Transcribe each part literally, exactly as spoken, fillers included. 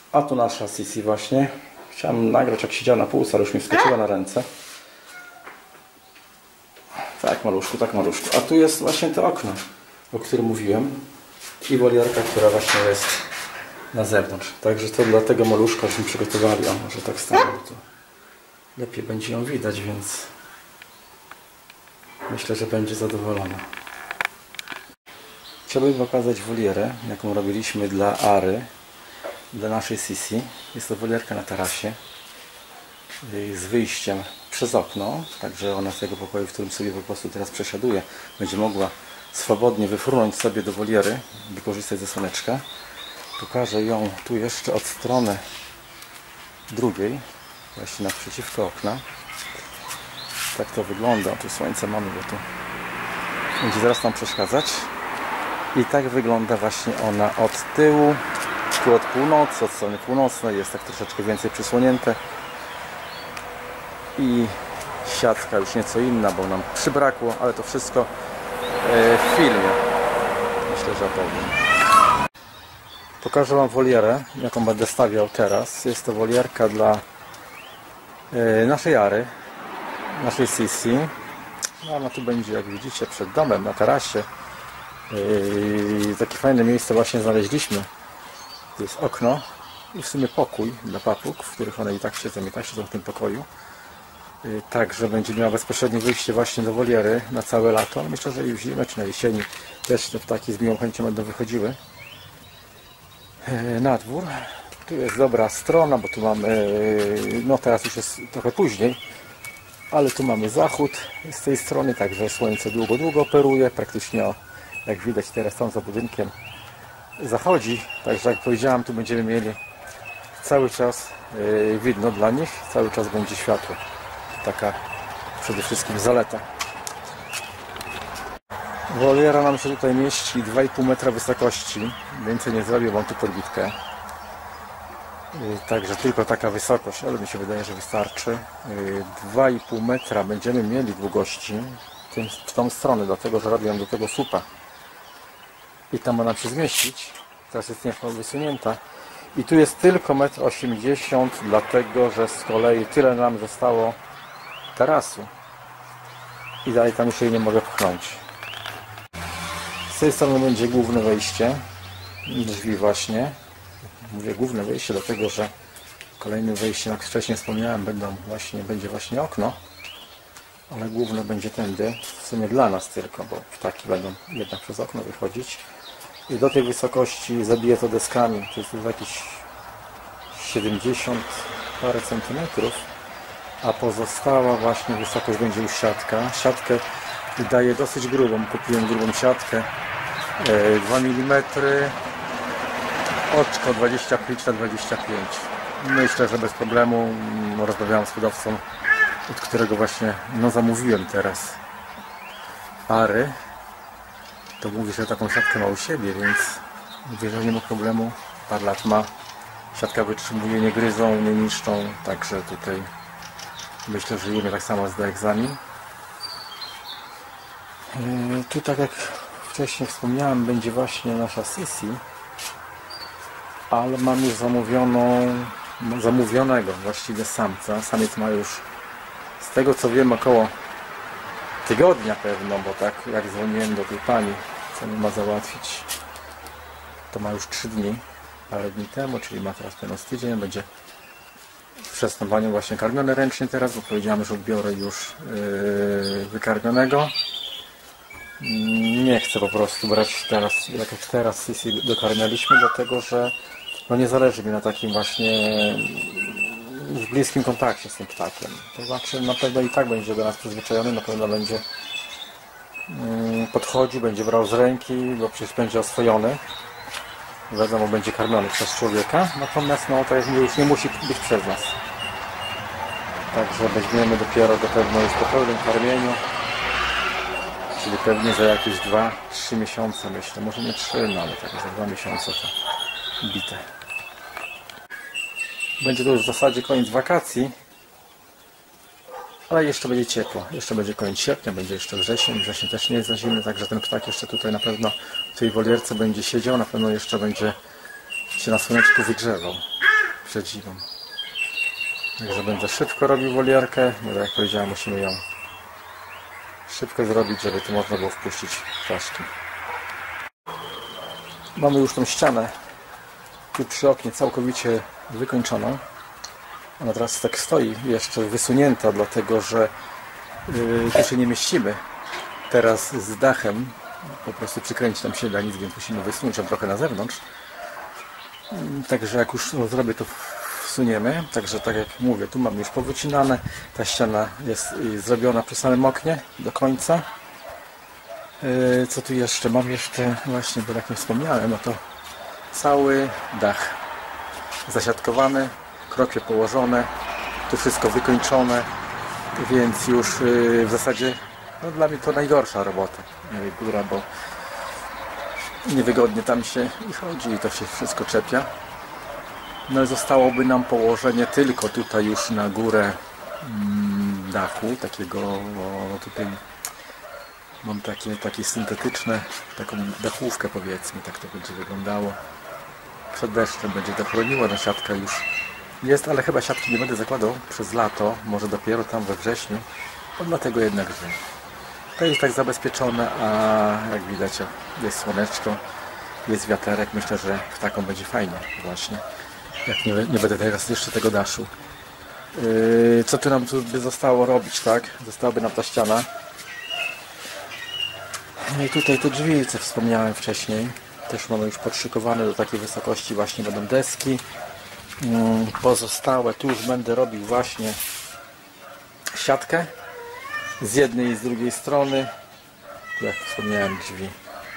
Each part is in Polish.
A tu nasza Sisi właśnie. Chciałem nagrać, jak siedziała na półce, ale już mi wskoczyła na ręce. Tak, maluszku, tak, maluszku. A tu jest właśnie to okno, o którym mówiłem. I wolierka, która właśnie jest na zewnątrz. Także to dla tego maluszka, żeśmy przygotowali. O, może tak stanę, to lepiej będzie ją widać, więc myślę, że będzie zadowolona. Chciałbym pokazać wolierę, jaką robiliśmy dla Ary, dla naszej Sisi. Jest to wolierka na tarasie z wyjściem przez okno, także ona z tego pokoju, w którym sobie po prostu teraz przesiaduje, będzie mogła swobodnie wyfrunąć sobie do woliery, wykorzystać ze słoneczka. Pokażę ją tu jeszcze od strony drugiej, właśnie naprzeciwko okna. Tak to wygląda. Tu słońce mamy, bo tu będzie zaraz nam przeszkadzać. I tak wygląda właśnie ona od tyłu, tu od północy, od strony północnej, jest tak troszeczkę więcej przysłonięte. I siatka już nieco inna, bo nam przybrakło, ale to wszystko w filmie. Myślę, że opowiem. Pokażę Wam wolierę, jaką będę stawiał teraz. Jest to wolierka dla naszej Ary, naszej Sisi. No, ona tu będzie, jak widzicie, przed domem, na tarasie. I takie fajne miejsce właśnie znaleźliśmy. To jest okno i w sumie pokój dla papug, w których one i tak siedzą, i tak siedzą w tym pokoju. Także będzie miała bezpośrednie wyjście właśnie do woliery na całe lato. Myślę, że i w zimę czy na jesieni też te ptaki z miłą chęcią będą wychodziły na dwór. Tu jest dobra strona, bo tu mamy, no teraz już jest trochę później, ale tu mamy zachód z tej strony, także słońce długo, długo operuje. Praktycznie, o, jak widać teraz tam za budynkiem zachodzi. Także jak powiedziałem, tu będziemy mieli cały czas widno dla nich, cały czas będzie światło. Taka przede wszystkim zaleta. Woliera nam się tutaj mieści dwa i pół metra wysokości. Więcej nie zrobię, mam tu podbitkę. Także tylko taka wysokość, ale mi się wydaje, że wystarczy. dwa i pół metra będziemy mieli długości w tą stronę, dlatego że robię do tego słupa. I tam ma nam się zmieścić. Teraz jest nieco wysunięta. I tu jest tylko metr osiemdziesiąt, dlatego że z kolei tyle nam zostało tarasu. I dalej tam już jej nie mogę pchnąć. Z tej strony będzie główne wejście. Drzwi właśnie. Mówię główne wejście, dlatego że kolejnym wejściem, jak wcześniej wspomniałem, będą właśnie, będzie właśnie okno. Ale główne będzie tędy. W sumie dla nas tylko, bo ptaki będą jednak przez okno wychodzić. I do tej wysokości zabiję to deskami. To jest już jakieś siedemdziesiąt parę centymetrów. A pozostała właśnie wysokość będzie już siatka. Siatkę daję dosyć grubą. Kupiłem grubą siatkę. dwa milimetry. Oczko dwadzieścia pięć na dwadzieścia pięć. Myślę, że bez problemu. Rozmawiałem z hodowcą, od którego właśnie no, zamówiłem teraz pary. To mówi, że taką siatkę ma u siebie, więc mówię, że nie ma problemu. Parę lat ma. Siatka wytrzymuje, nie gryzą, nie niszczą. Także tutaj myślę, że Jumie tak samo zda egzamin. Yy, tu, tak jak wcześniej wspomniałem, będzie właśnie nasza Sisi, ale mam już zamówioną, zamówionego właściwie samca. Samiec ma już, z tego co wiem, około tygodnia pewno, bo tak jak dzwoniłem do tej pani, co mi ma załatwić, to ma już trzy dni, parę dni temu, czyli ma teraz pewno z tydzień, będzie w przesnowaniu właśnie karmiony ręcznie teraz, bo powiedziałem, że biorę już yy, wykarmionego. Nie chcę po prostu brać teraz, jak teraz Sisi dokarmialiśmy, dlatego że no nie zależy mi na takim właśnie w bliskim kontakcie z tym ptakiem. To znaczy na pewno i tak będzie do nas przyzwyczajony, na pewno będzie yy, podchodził, będzie brał z ręki, bo przecież będzie oswojony. Wiadomo, będzie karmiony przez człowieka, natomiast no, to jest, już nie musi być przez nas. Także weźmiemy dopiero do pewno już po pełnym karmieniu, czyli pewnie za jakieś dwa trzy miesiące, myślę, może nie trzy, no ale tak za dwa miesiące to bite. Będzie to już w zasadzie koniec wakacji, ale jeszcze będzie ciepło, jeszcze będzie koniec sierpnia, będzie jeszcze wrzesień, wrzesień też nie jest za zimny, także ten ptak jeszcze tutaj na pewno w tej wolierce będzie siedział, na pewno jeszcze będzie się na słoneczku wygrzewał. przed zimą. Także będę szybko robił wolierkę, no jak powiedziałem, musimy ją szybko zrobić, żeby tu można było wpuścić ptaszki. Mamy już tą ścianę tu przy oknie całkowicie wykończoną. Ona teraz tak stoi jeszcze wysunięta, dlatego że yy, tu się nie mieścimy teraz z dachem. Po prostu przykręcić nam się da nic, więc musimy wysunąć ją trochę na zewnątrz. Także jak już no, zrobię, to wsuniemy. Także tak jak mówię, tu mamy już powycinane. Ta ściana jest yy, zrobiona przy samym oknie do końca. Yy, co tu jeszcze? Mam jeszcze właśnie, bo jak nie wspomniałem, no to cały dach zasiatkowany, krokwie położone, tu wszystko wykończone, więc już yy, w zasadzie no, dla mnie to najgorsza robota. Yy, góra, bo niewygodnie tam się i chodzi i to się wszystko czepia. No i zostałoby nam położenie tylko tutaj już na górę mm, dachu, takiego no, tutaj mam takie, takie syntetyczne, taką dachówkę powiedzmy, tak to będzie wyglądało. Przed deszczem będzie to chroniła, ta siatka już jest, ale chyba siatki nie będę zakładał przez lato, może dopiero tam we wrześniu, no dlatego jednak, że to jest tak zabezpieczone, a jak widać jest słoneczko, jest wiaterek, myślę, że ptakom będzie fajnie właśnie, jak nie, nie będę teraz jeszcze tego daszu. Yy, co tu nam tu by zostało robić, tak? Zostałaby nam ta ściana. No i tutaj te drzwi, co wspomniałem wcześniej, też mamy już podszykowane do takiej wysokości, właśnie będą deski. Pozostałe, tu już będę robił właśnie siatkę z jednej i z drugiej strony. Tu jak wspomniałem, drzwi.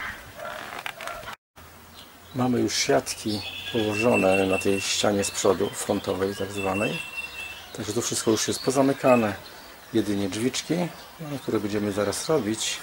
Mamy już siatki położone na tej ścianie z przodu, frontowej tak zwanej. Także tu wszystko już jest pozamykane. Jedynie drzwiczki, które będziemy zaraz robić.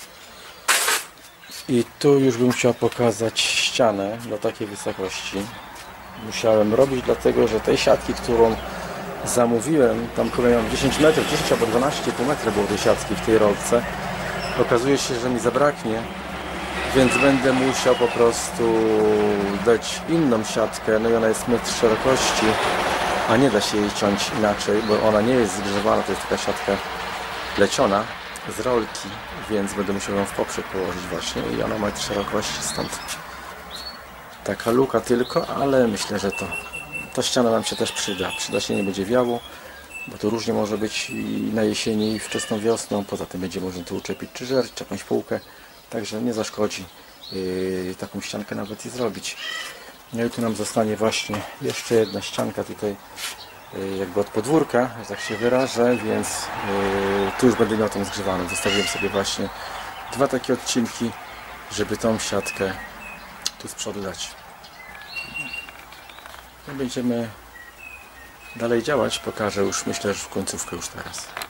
I tu już bym chciał pokazać ścianę do takiej wysokości. Musiałem robić, dlatego że tej siatki, którą zamówiłem, tam chyba miałem dziesięć metrów, dziesięć albo dwanaście i pół metra było tej siatki w tej rolce. Okazuje się, że mi zabraknie, więc będę musiał po prostu dać inną siatkę. No i ona jest metr szerokości, a nie da się jej ciąć inaczej, bo ona nie jest zgrzewana, to jest taka siatka pleciona z rolki, więc będę musiał ją w poprzek położyć właśnie i ona ma metr szerokości, stąd taka luka tylko, ale myślę, że to ta ściana nam się też przyda. Przyda się, nie będzie wiało, bo to różnie może być i na jesieni i wczesną wiosną. Poza tym będzie można tu uczepić czy żer, czy jakąś półkę, także nie zaszkodzi yy, taką ściankę nawet i zrobić. No i tu nam zostanie właśnie jeszcze jedna ścianka tutaj yy, jakby od podwórka, że tak się wyrażę, więc yy, tu już będę miał tą zgrzewaną. Zostawiłem sobie właśnie dwa takie odcinki, żeby tą siatkę tu z przodu dać. No będziemy dalej działać, pokażę już, myślę, że w końcówkę już teraz.